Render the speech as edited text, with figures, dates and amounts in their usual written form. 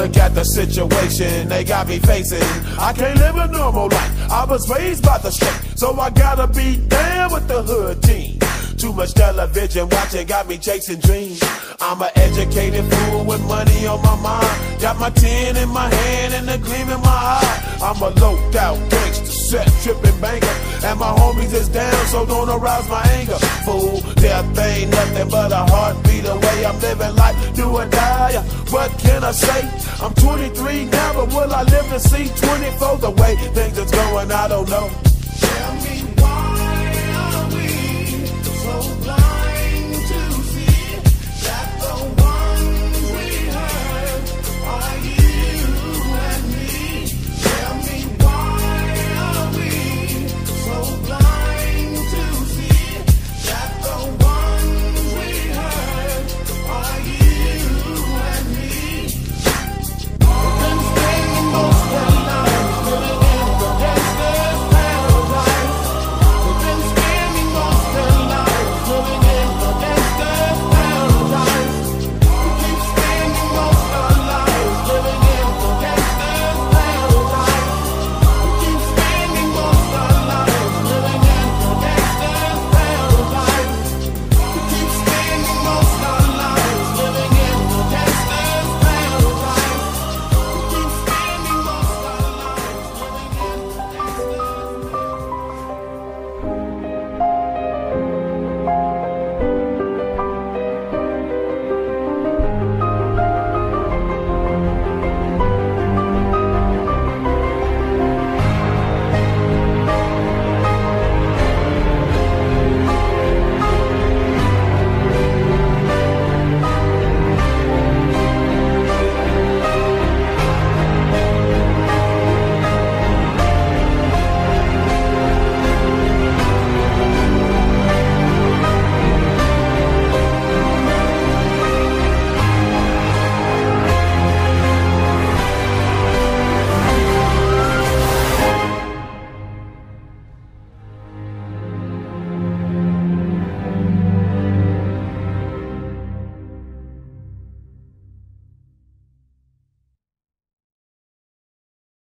Look at the situation they got me facing. I can't live a normal life. I was raised by the street, so I gotta be down with the hood team. Too much television watching got me chasing dreams. I'm an educated fool with money on my mind. Got my tin in my hand and a gleam in my eye. I'm a loped out gangster, set tripping banker, and my homies is down, so don't arouse my anger. Fool, death ain't nothing but a heartbeat away. I'm living life, do or die. What can I say? I'm 23 now, but will I live to see 24? The way things is going, I don't know. Tell me why are we